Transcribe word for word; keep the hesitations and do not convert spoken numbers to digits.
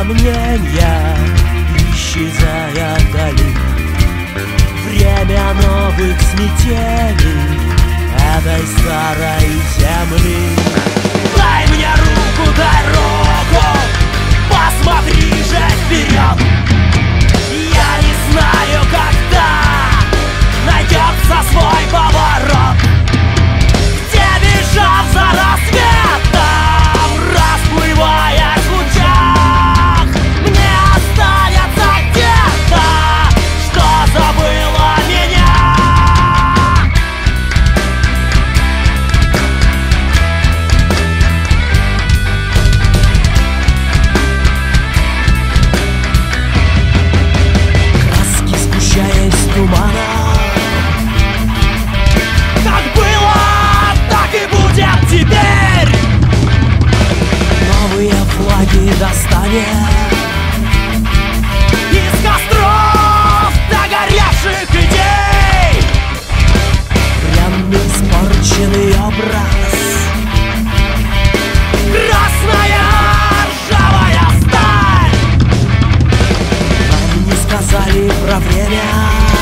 сомнения, исчезая вдали. Время новых смятений этой старой земли. Дай мне руку, дай руку, посмотри же вперед. Я не знаю, когда найдется свой поворот, где бежав за рассветом, расплываясь в лучах, мне останется где-то, что забыло меня. Краски сгущаясь тумана, как было, так и будет теперь. Новые флаги достанет из костров догоревших идей. Прям испорченный образ, красная ржавая сталь. Нам не сказали про время,